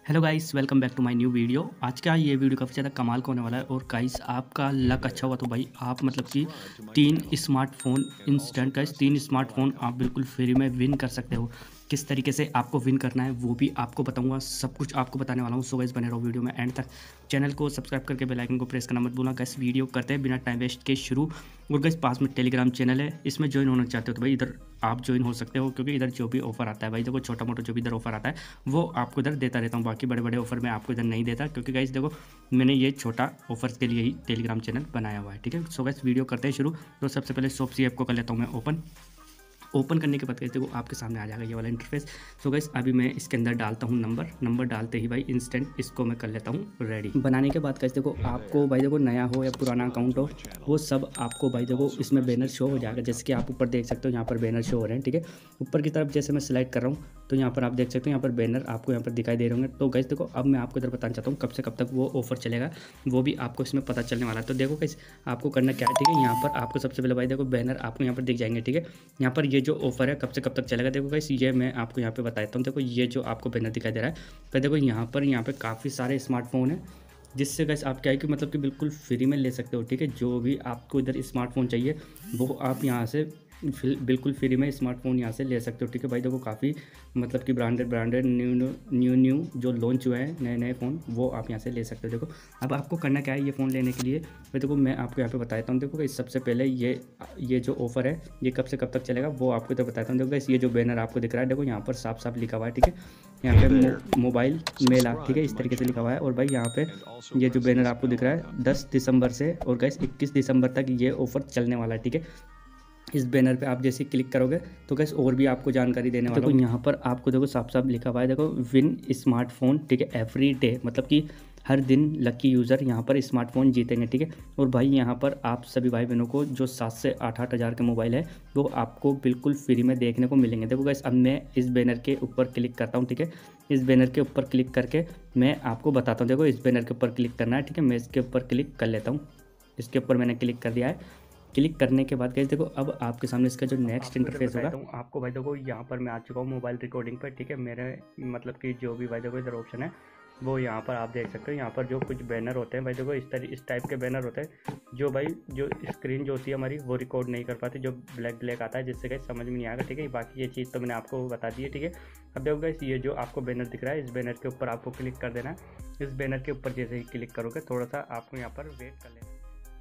Hello guys, welcome back to my new video. आज का ये वीडियो काफ़ी ज़्यादा कमाल का होने वाला है। और गाइस, आपका लक अच्छा हुआ तो भाई आप मतलब कि 3 स्मार्टफ़ोन इंस्टेंट गाइस 3 स्मार्टफ़ोन आप बिल्कुल फ्री में विन कर सकते हो। किस तरीके से आपको विन करना है वो भी आपको बताऊंगा, सब कुछ आपको बताने वाला हूँ। सो गाइस, बने रहो वीडियो में एंड तक। चैनल को सब्सक्राइब करके बेल आइकन को प्रेस करना मत भूलना। गाइस, वीडियो करते हैं बिना टाइम वेस्ट के शुरू। और गाइस, पास में टेलीग्राम चैनल है, इसमें ज्वाइन होना चाहते हो तो भाई इधर आप ज्वाइन हो सकते हो, क्योंकि इधर जो भी ऑफर आता है भाई देखो, छोटा मोटा जो भी इधर ऑफर आता है वो आपको इधर देता रहता हूँ। बाकी बड़े बड़े ऑफर मैं आपको इधर नहीं देता, क्योंकि गाइस देखो मैंने ये छोटा ऑफर के लिए ही टेलीग्राम चैनल बनाया हुआ है। ठीक है, सो गाइस वीडियो करते हैं शुरू। तो सबसे पहले शॉप्सी ऐप को कर लेता हूँ मैं ओपन करने के बाद गाइस देखो आपके सामने आ जाएगा ये वाला इंटरफेस। सो गाइस अभी मैं इसके अंदर डालता हूँ नंबर डालते ही भाई इंस्टेंट इसको मैं कर लेता हूँ रेडी। बनाने के बाद गाइस देखो आपको भाई देखो नया हो या पुराना अकाउंट हो, वो सब आपको भाई देखो इसमें बैनर शो हो जाएगा। जैसे कि आप ऊपर देख सकते हो, यहाँ पर बैनर शो हो रहे हैं। ठीक है, ऊपर की तरफ जैसे मैं सिलेक्ट कर रहा हूँ तो यहाँ पर आप देख सकते हो, यहाँ पर बैनर आपको यहाँ पर दिखाई दे रहे होंगे। तो गाइस देखो अब मैं आपको इधर बताना चाहता हूँ कब से कब तक वो ऑफर चलेगा, वो भी आपको इसमें पता चलने वाला है। तो देखो गाइस आपको करना क्या है। ठीक है, यहाँ पर आपको सबसे पहले भाई देखो बैनर आपको यहाँ पर दिख जाएंगे। ठीक है, यहाँ पर ये जो ऑफर है कब तक चलेगा देखो गाइस, ये मैं आपको यहाँ पे बताता हूँ। देखो ये जो आपको बैनर दिखाई दे रहा है, तो देखो यहाँ पे काफ़ी सारे स्मार्टफोन है, जिससे गाइस आप क्या है कि मतलब कि बिल्कुल फ्री में ले सकते हो। ठीक है, जो भी आपको इधर स्मार्टफोन चाहिए वो आप यहाँ से बिल्कुल फ्री में स्मार्टफोन यहाँ से ले सकते हो। ठीक है भाई देखो काफ़ी मतलब कि ब्रांडेड न्यू जो लॉन्च हुए हैं नए फ़ोन, वो आप यहाँ से ले सकते हो। देखो अब आपको करना क्या है ये फ़ोन लेने के लिए, भाई देखो मैं आपको यहाँ पे बताता हूँ। देखो इस सबसे पहले ये जो ऑफ़र है ये कब से कब तक चलेगा वो आपको इधर बताता हूँ। देखो इस ये जो बैनर आपको दिख रहा है, देखो यहाँ पर साफ साफ लिखा हुआ है। ठीक है, यहाँ पे मोबाइल मेला, ठीक है इस तरीके से लिखा हुआ है। और भाई यहाँ पे ये जो बैनर आपको दिख रहा है 10 दिसंबर से और गाइस 21 दिसंबर तक ये ऑफ़र चलने वाला है। ठीक है, इस बैनर पे आप जैसे क्लिक करोगे तो कैसे और भी आपको जानकारी देने वाला हूँ। देखो यहाँ पर आपको देखो साफ साफ लिखा हुआ है, देखो विन स्मार्टफोन। ठीक है, एवरी डे मतलब कि हर दिन लकी यूज़र यहाँ पर स्मार्टफोन जीतेंगे। ठीक है, और भाई यहाँ पर आप सभी भाई बहनों को जो 7 से 8 हज़ार के मोबाइल है वो आपको बिल्कुल फ्री में देखने को मिलेंगे। देखो गाइस अब मैं इस बैनर के ऊपर क्लिक करता हूँ। ठीक है, इस बैनर के ऊपर क्लिक करके मैं आपको बताता हूँ। देखो इस बैनर के ऊपर क्लिक करना है। ठीक है, मैं इसके ऊपर क्लिक कर लेता हूँ। इसके ऊपर मैंने क्लिक कर दिया है। क्लिक करने के बाद गाइस देखो अब आपके सामने इसका जो नेक्स्ट इंटरफेस होगा आपको भाई देखो यहाँ पर मैं आ चुका हूँ मोबाइल रिकॉर्डिंग पर। ठीक है, मेरे मतलब कि जो भी भाई देखो इधर ऑप्शन है वो यहाँ पर आप देख सकते हो। यहाँ पर जो कुछ बैनर होते हैं भाई देखो इस टाइप के बैनर होते हैं, जो भाई जो स्क्रीन जो होती है हमारी वो रिकॉर्ड नहीं कर पाती, जो ब्लैक आता है, जिससे गाइस समझ में नहीं आएगा। ठीक है, बाकी ये चीज़ तो मैंने आपको बता दी है। ठीक है, अब देखो गाइस ये जो आपको बैनर दिख रहा है, इस बैनर के ऊपर आपको क्लिक कर देना है। इस बैनर के ऊपर जैसे ही क्लिक करोगे थोड़ा सा आपको यहाँ पर वेट कर लेना।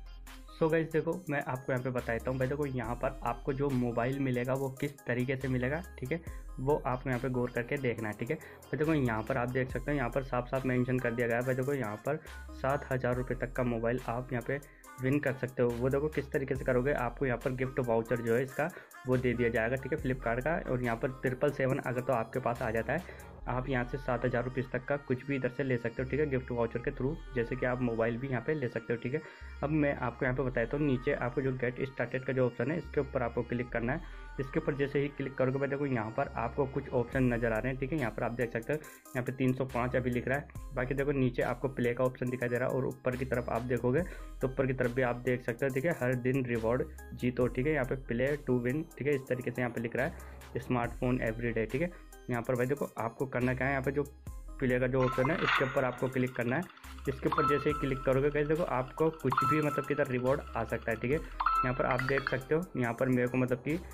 सो गाइस देखो मैं आपको यहाँ पे बताता हूँ। भाई देखो यहाँ पर आपको जो मोबाइल मिलेगा वो किस तरीके से मिलेगा, ठीक है, वो आपको यहाँ पे गौर करके देखना है। ठीक है, भाई देखो यहाँ पर आप देख सकते हो, यहाँ पर साफ साफ मेंशन कर दिया गया है। भाई देखो यहाँ पर 7,000 रुपये तक का मोबाइल आप यहाँ पे विन कर सकते हो। वो देखो किस तरीके से करोगे, आपको यहाँ पर गिफ्ट वाउचर जो है इसका वो दे दिया जाएगा। ठीक है, फ्लिपकार्ट का, और यहाँ पर 777 अगर तो आपके पास आ जाता है, आप यहाँ से 7,000 रुपये तक का कुछ भी इधर से ले सकते हो। ठीक है, गिफ्ट वाउचर के थ्रू, जैसे कि आप मोबाइल भी यहाँ पे ले सकते हो। ठीक है, अब मैं आपको यहाँ पे बताता हूँ, नीचे आपको जो गेट स्टार्टेड का जो ऑप्शन है इसके ऊपर आपको क्लिक करना है। इसके ऊपर जैसे ही क्लिक करोगे भाई देखो यहाँ पर आपको कुछ ऑप्शन नज़र आ रहे हैं। ठीक है, यहाँ पर आप देख सकते हो, यहाँ पे 305 अभी लिख रहा है। बाकी देखो नीचे आपको प्ले का ऑप्शन दिखाई दे रहा है, और ऊपर की तरफ आप देखोगे तो ऊपर की तरफ भी आप देख सकते हो। ठीक है, हर दिन रिवॉर्ड जीतो। ठीक है, यहाँ पे प्ले टू विन, ठीक है इस तरीके से यहाँ पे लिख रहा है स्मार्टफोन एवरीडे। ठीक है, यहाँ पर भाई देखो आपको करना क्या है, यहाँ पे जो प्ले का जो ऑप्शन है इसके ऊपर आपको क्लिक करना है। इसके ऊपर जैसे ही क्लिक करोगे गाइस देखो आपको कुछ भी मतलब कि इधर रिवॉर्ड आ सकता है। ठीक है, यहाँ पर आप देख सकते हो, यहाँ पर मेरे को मतलब कि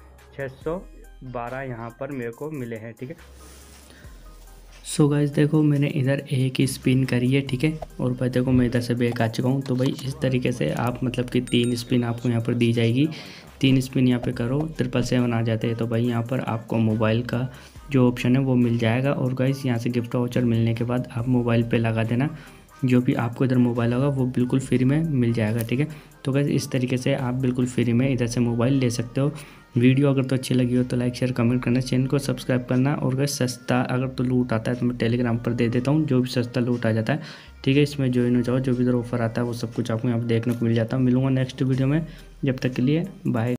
612 यहाँ पर मेरे को मिले हैं। ठीक है, सो गाइस देखो मैंने इधर एक ही स्पिन करी है। ठीक है, और भाई देखो मैं इधर से बैक आ चुका हूँ। तो भाई इस तरीके से आप मतलब कि 3 स्पिन आपको यहाँ पर दी जाएगी। 3 स्पिन यहाँ पे करो 777 आ जाते हैं। तो भाई यहाँ पर आपको मोबाइल का जो ऑप्शन है वो मिल जाएगा। और गाइस यहाँ से गिफ्ट वाउचर मिलने के बाद आप मोबाइल पे लगा देना, जो भी आपको इधर मोबाइल होगा वो बिल्कुल फ्री में मिल जाएगा। ठीक है, तो गाइस इस तरीके से आप बिल्कुल फ्री में इधर से मोबाइल ले सकते हो। वीडियो अगर तो अच्छी लगी हो तो लाइक शेयर कमेंट करना, चैनल को सब्सक्राइब करना। और गाइस सस्ता अगर तो लूट आता है तो मैं टेलीग्राम पर दे देता हूँ, जो भी सस्ता लूट आ जाता है। ठीक है, इसमें ज्वाइन हो जाओ, जो भी इधर ऑफर आता है वो सब कुछ आपको यहाँ पर देखने को मिल जाता है। मिलूंगा नेक्स्ट वीडियो में, जब तक के लिए बाय।